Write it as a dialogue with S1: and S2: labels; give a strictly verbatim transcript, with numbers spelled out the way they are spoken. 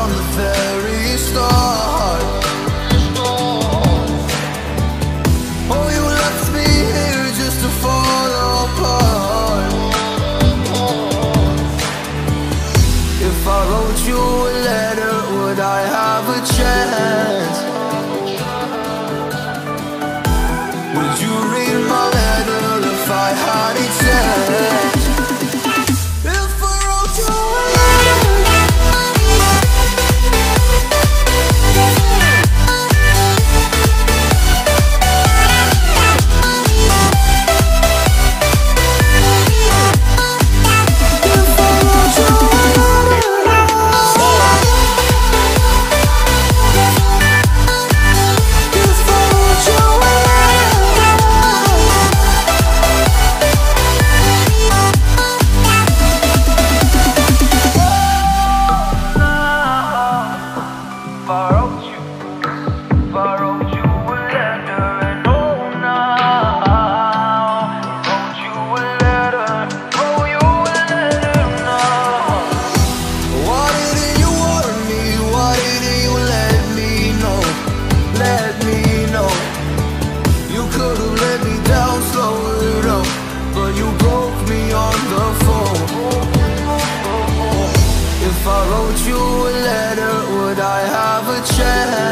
S1: from the very start. Oh, you left me here just to fall apart. If I wrote you a letter, would I have a chance? Would you read my letter if I had a chance? If I wrote you a If I wrote you a letter, would I have a chance?